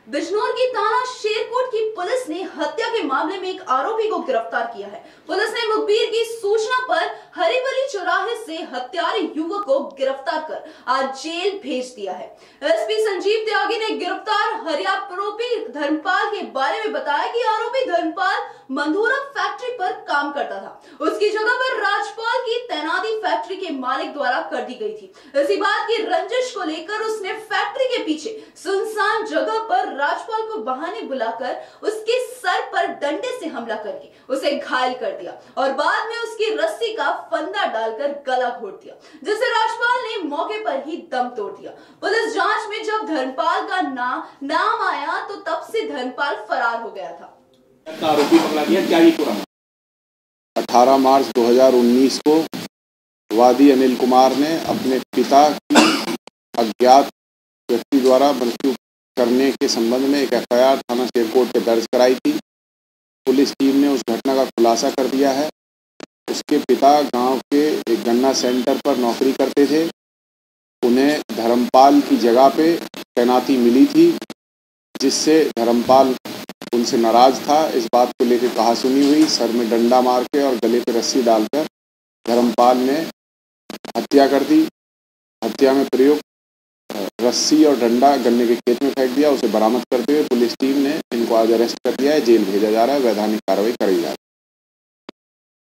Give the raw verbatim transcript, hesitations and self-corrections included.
बिजनौर की थाना शेरकोट की पुलिस ने हत्या के मामले में एक आरोपी को गिरफ्तार किया है। पुलिस ने मुखबिर की सूचना पर हरीबली चौराहे से हत्यारे युवक को गिरफ्तार कर आज जेल भेज दिया है। एसपी संजीव त्यागी ने गिरफ्तार हरियापरोपी धर्मपाल के बारे में बताया कि आरोपी धर्मपाल मंधुरा फैक्ट्री पर काम करता था। उसकी जगह पर राजपाल की तैनाती फैक्ट्री के मालिक द्वारा कर दी गई थी। इसी बात की रंजिश को लेकर उसने फैक्ट्री के पीछे सुनसान जगह पर राजपाल को बहाने बुलाकर उसके सर पर डंडे से हमला करके उसे घायल कर दिया और बाद में उसकी रस्सी का फंदा डालकर गला घोट दिया, जिससे राजपाल ने मौके पर ही दम तोड़ दिया। पुलिस जांच में जब धर्मपाल का ना, नाम आया तो तब से धर्मपाल फरार हो गया था। आरोपी पकड़ा गया, क्या ये पूरा अठारह मार्च दो हज़ार उन्नीस को वादी अनिल कुमार ने अपने पिता की अज्ञात व्यक्ति द्वारा मृत्यु करने के संबंध में एक एफ आई आर थाना शेरकोट पे दर्ज कराई थी। पुलिस टीम ने उस घटना का खुलासा कर दिया है। उसके पिता गांव के एक गन्ना सेंटर पर नौकरी करते थे। उन्हें धर्मपाल की जगह पे तैनाती मिली थी, जिससे धर्मपाल उनसे नाराज था। इस बात को लेकर कहासुनी हुई, सर में डंडा मार के और गले पे रस्सी डालकर धर्मपाल ने हत्या कर दी। हत्या में प्रयुक्त रस्सी और डंडा गन्ने के खेत में फेंक दिया। उसे बरामद करते हुए पुलिस टीम ने इनको आज अरेस्ट कर लिया है। जेल भेजा जा रहा है। वैधानिक कार्रवाई करी जा रही है।